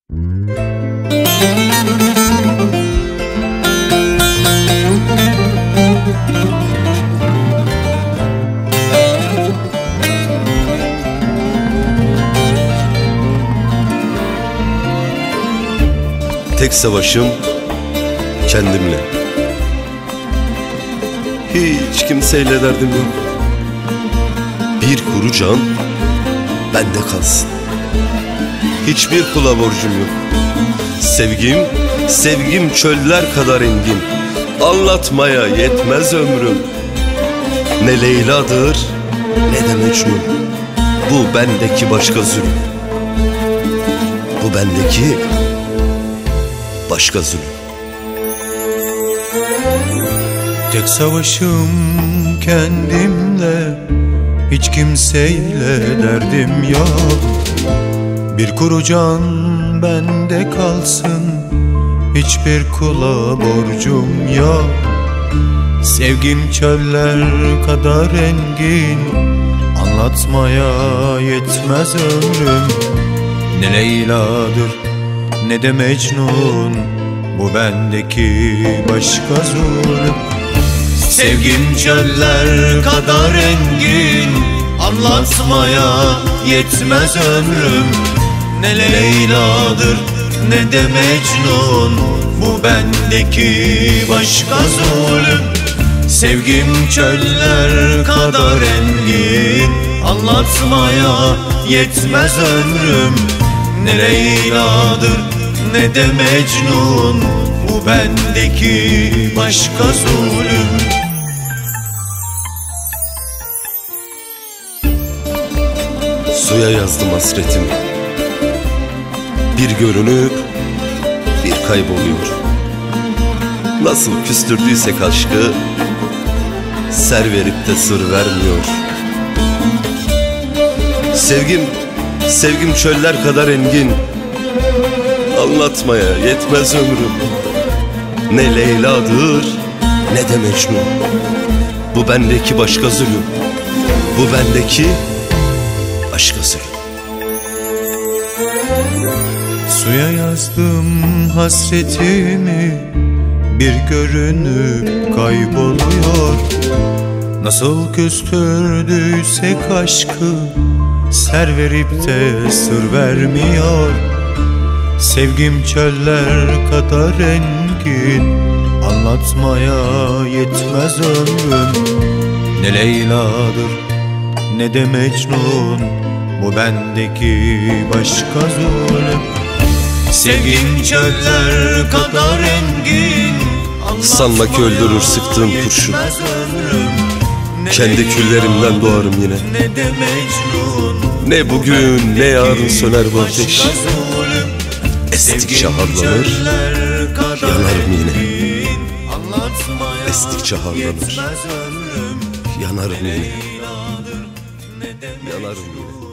Tek savaşım kendimle. Hiç kimseyle derdim yok. Bir kuru can bende kalsın. Hiçbir kula borcum yok. Sevgim çöller kadar engin. Anlatmaya yetmez ömrüm. Ne Leyla'dır ne de Mecnun. Bu bendeki başka zulüm. Bu bendeki başka zulüm. Tek savaşım kendimle, hiç kimseyle derdim yok. Bir kuru can bende kalsın, hiçbir kula borcum yok. Sevgim çöller kadar engin, anlatmaya yetmez ömrüm. Ne Leyla'dır ne de Mecnun, bu bendeki başka zulüm. Sevgim çöller kadar engin, anlatmaya yetmez ömrüm. Ne Leyla'dır ne de Mecnun, bu bendeki başka zulüm. Sevgim çöller kadar engin, anlatmaya yetmez ömrüm. Ne Leyla'dır ne de Mecnun, bu bendeki başka zulüm. Suya yazdım hasretimi. Bir görünüp bir kayboluyor. Nasıl küstürdüysek aşkı, ser verip de sır vermiyor. Sevgim çöller kadar engin, anlatmaya yetmez ömrüm. Ne Leyla'dır ne de Mecnun, bu bendeki başka zulüm. Bu bendeki başka zulüm. Suya yazdım hasretimi, bir görünüp kayboluyor. Nasıl küstürdüysek aşkı, ser verip de sır vermiyor. Sevgim çöller kadar engin, anlatmaya yetmez ömrüm. Ne Leyla'dır ne de Mecnun, bu bendeki başka zulüm. Sevgim çöller kadar engin, sanma ki öldürür sıktığım kurşun. Kendi küllerimden doğarım yine. Ne bugün ne yarın söner bu ateş. Estikçe harlanır, yanarım yine. Estikçe harlanır, yanarım yine. Yanarım yine.